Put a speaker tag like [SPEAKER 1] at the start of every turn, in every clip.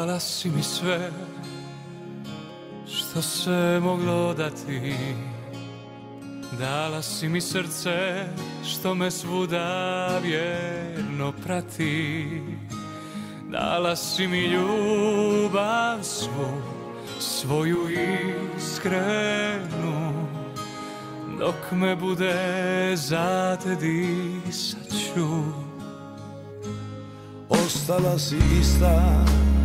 [SPEAKER 1] Dala si mi sve što se moglo dati. Dala si mi srce što me svuda vjerno prati. Dala si mi ljubav svu, svoju iskrenu. Dok me bude zate disat ću.
[SPEAKER 2] Ostala si ista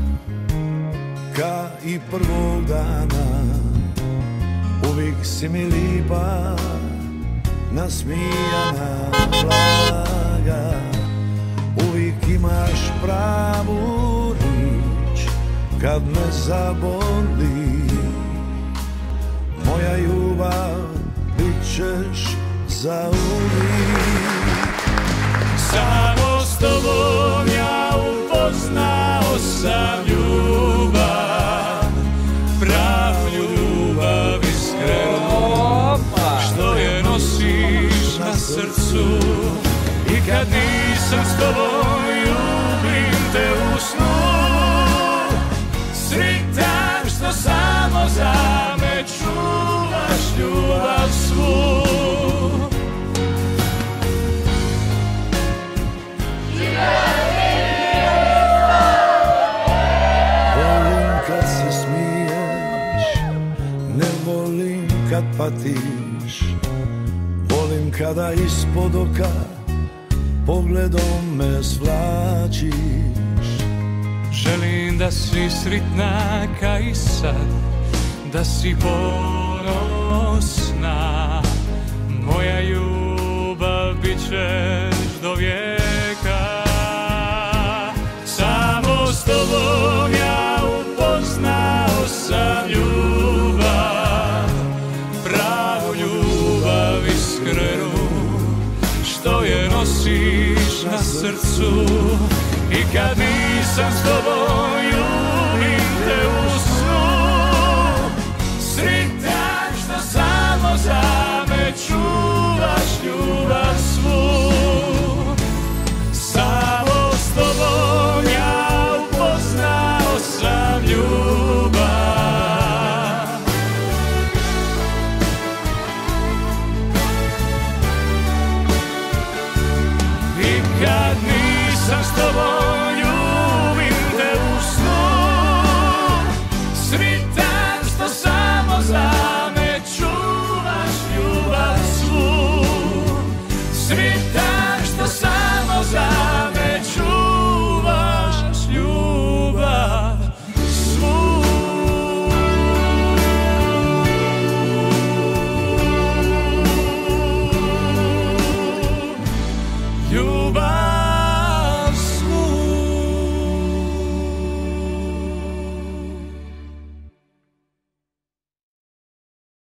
[SPEAKER 2] ka i prvog dana. Uvijek si mi lipa, nasmijana, blaga. Uvijek imaš pravu riječ kad me zaboli. Moja ljubav, bit ćeš zauvijek.
[SPEAKER 1] Samo s tobom ja upoznao sam ljubav, pravu ljubav iskrenu, što je nosiš na srcu. I kad nisam s tobom ljubim te u snu, sritan što samo za me čuvaš ljubav svu.
[SPEAKER 2] Kad patiš, volim kada ispod oka pogledom me svlačiš.
[SPEAKER 1] Želim da si sritna ka i sad, da si ponosna. Moja ljubav bit ćeš do vijeka. Samo s tobom ja upoznao sam ljubav, pravu ljubav iskrenu, što je nosiš na srcu. I kad nisam s tobom ljubim te u snu, sritan što samo za me čuvaš ljubav svu. Samo s tobom ja upoznao sam ljubav. I kad nisam s tobom